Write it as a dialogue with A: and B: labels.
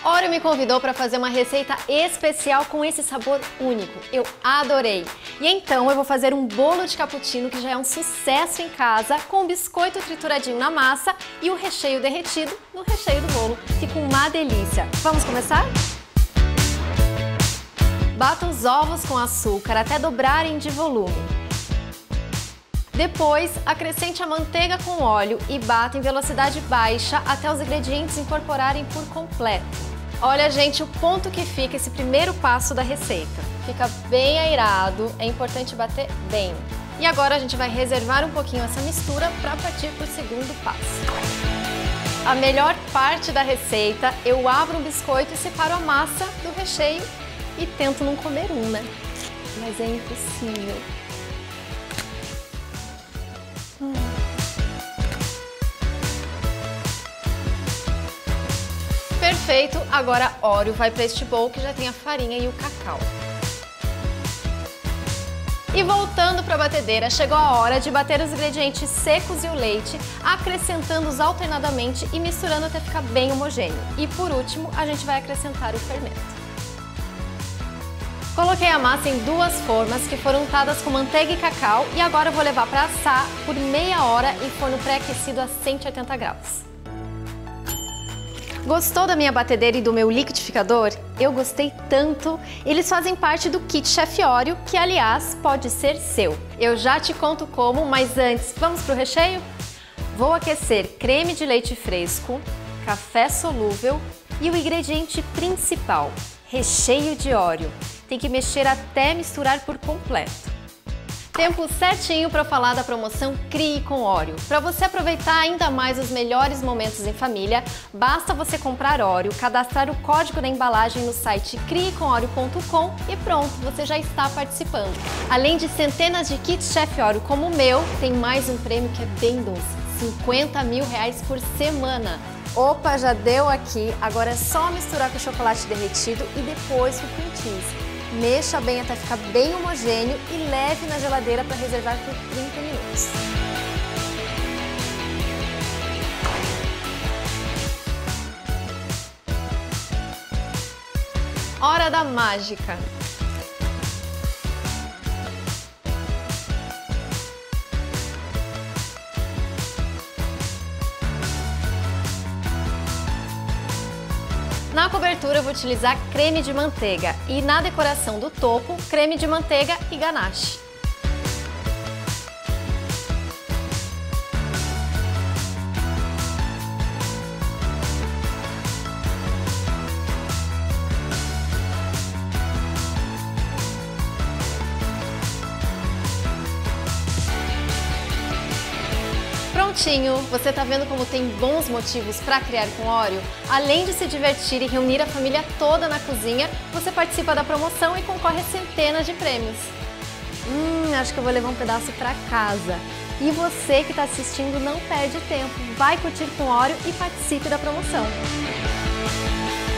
A: Oreo me convidou para fazer uma receita especial com esse sabor único. Eu adorei! E então eu vou fazer um bolo de cappuccino que já é um sucesso em casa, com o biscoito trituradinho na massa e o recheio derretido no recheio do bolo. Fica uma delícia! Vamos começar? Bata os ovos com açúcar até dobrarem de volume. Depois, acrescente a manteiga com óleo e bata em velocidade baixa até os ingredientes incorporarem por completo. Olha, gente, o ponto que fica esse primeiro passo da receita. Fica bem aerado, é importante bater bem. E agora a gente vai reservar um pouquinho essa mistura para partir para o segundo passo. A melhor parte da receita, eu abro um biscoito e separo a massa do recheio e tento não comer um, né? Mas é impossível. Perfeito, agora Oreo vai para este bowl que já tem a farinha e o cacau. E voltando para a batedeira, chegou a hora de bater os ingredientes secos e o leite, acrescentando-os alternadamente e misturando até ficar bem homogêneo. E por último, a gente vai acrescentar o fermento. Coloquei a massa em duas formas que foram untadas com manteiga e cacau e agora eu vou levar para assar por meia hora em forno pré-aquecido a 180 graus. Gostou da minha batedeira e do meu liquidificador? Eu gostei tanto! Eles fazem parte do kit Chef Oreo, que aliás pode ser seu. Eu já te conto como, mas antes, vamos para o recheio? Vou aquecer creme de leite fresco, café solúvel e o ingrediente principal, recheio de Oreo. Tem que mexer até misturar por completo. Tempo certinho para falar da promoção Crie com Oreo. Para você aproveitar ainda mais os melhores momentos em família, basta você comprar Oreo, cadastrar o código da embalagem no site criecomoreo.com e pronto, você já está participando. Além de centenas de kits Chef Oreo como o meu, tem mais um prêmio que é bem doce, R$50 mil por semana. Opa, já deu aqui, agora é só misturar com o chocolate derretido e depois com o cream cheese. Mexa bem até ficar bem homogêneo e leve na geladeira para reservar por 30 minutos. Hora da mágica! Na cobertura eu vou utilizar creme de manteiga e na decoração do topo, creme de manteiga e ganache. Prontinho! Você tá vendo como tem bons motivos para criar com Oreo? Além de se divertir e reunir a família toda na cozinha, você participa da promoção e concorre a centenas de prêmios. Acho que eu vou levar um pedaço para casa. E você que está assistindo não perde tempo. Vai curtir com Oreo e participe da promoção.